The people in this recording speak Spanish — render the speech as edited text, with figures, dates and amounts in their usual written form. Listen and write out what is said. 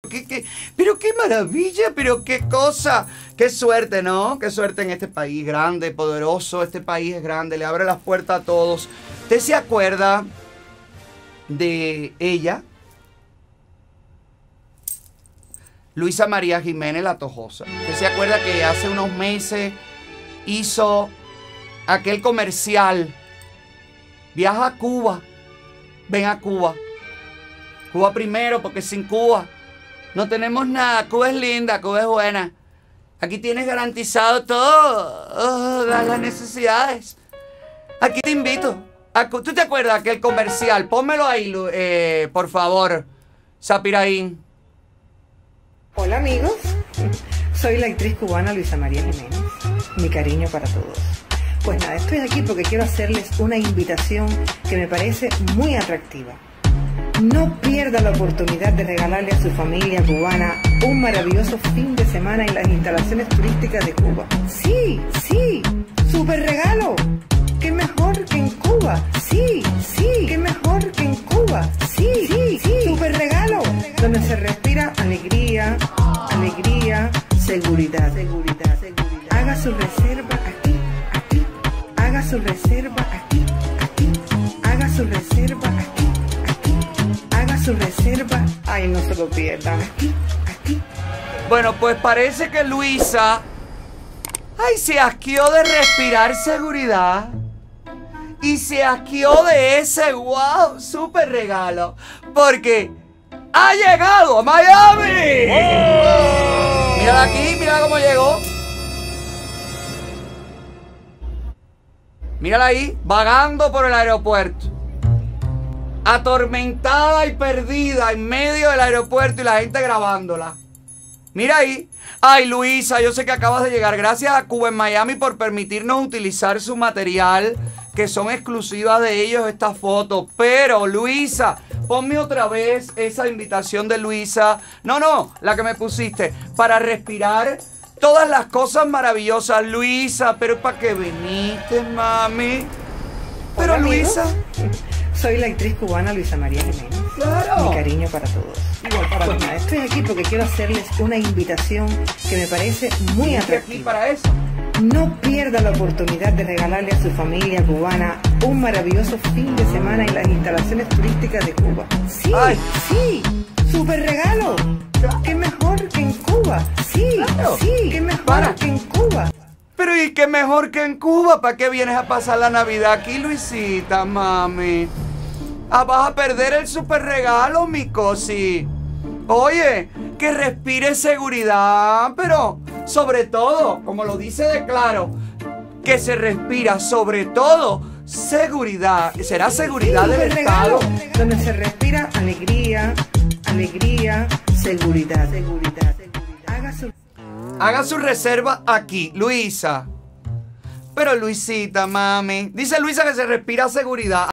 Pero qué maravilla, pero qué cosa. Qué suerte, ¿no? Qué suerte en este país grande, poderoso. Este país es grande, le abre las puertas a todos. ¿Usted se acuerda de ella? Luisa María Jiménez La Tojosa. ¿Usted se acuerda que hace unos meses hizo aquel comercial? Viaja a Cuba. Ven a Cuba. Cuba primero, porque sin Cuba no tenemos nada. Cuba es linda, Cuba es buena. Aquí tienes garantizado todas las necesidades. Aquí te invito. ¿Tú te acuerdas de aquel comercial? Pónmelo ahí, por favor, Sapiraín. Hola amigos, soy la actriz cubana Luisa María Jiménez. Mi cariño para todos. Pues nada, estoy aquí porque quiero hacerles una invitación que me parece muy atractiva. No pierda la oportunidad de regalarle a su familia cubana un maravilloso fin de semana en las instalaciones turísticas de Cuba. Sí, sí, súper regalo. ¿Qué mejor que en Cuba? Sí, sí, qué mejor que en Cuba. Sí, sí, sí, súper regalo. Donde se respira alegría, alegría, seguridad, seguridad, seguridad. Haga su reserva aquí, aquí. Haga su reserva aquí, aquí. Haga su reserva aquí. Su reserva, ay, no se lo pierdan, aquí, aquí. Bueno, pues parece que Luisa, ay, se asqueó de respirar seguridad y se asqueó de ese wow, súper regalo, porque ha llegado a Miami. ¡Oh! Mírala aquí, mira cómo llegó. Mírala ahí, vagando por el aeropuerto. Atormentada y perdida en medio del aeropuerto y la gente grabándola. Mira ahí. Ay, Luisa, yo sé que acabas de llegar. Gracias a Cuba en Miami por permitirnos utilizar su material, que son exclusivas de ellos estas fotos. Pero, Luisa, ponme otra vez esa invitación de Luisa. No, la que me pusiste. Para respirar todas las cosas maravillosas. Luisa, pero ¿para qué viniste, mami? Pero, Hola, Luisa... Soy la actriz cubana Luisa María Jiménez. ¡Claro! Mi cariño para todos. Igual para mí. Estoy aquí porque quiero hacerles una invitación que me parece muy atractiva. Para eso. No pierda la oportunidad de regalarle a su familia cubana un maravilloso fin de semana en las instalaciones turísticas de Cuba. Sí, ay, sí, súper regalo. ¿Qué mejor que en Cuba? Sí, claro, sí, qué mejor que en Cuba. Pero ¿y qué mejor que en Cuba? ¿Para qué vienes a pasar la Navidad aquí, Luisita, mami? Ah, vas a perder el super regalo, mi cosi. Oye, que respire seguridad, pero sobre todo, como lo dice de claro, que se respira sobre todo seguridad. ¿Será seguridad sí, del Estado? Donde se respira alegría, alegría, seguridad, seguridad, seguridad. Haga su reserva aquí, Luisa. Pero Luisita, mami. Dice Luisa que se respira seguridad.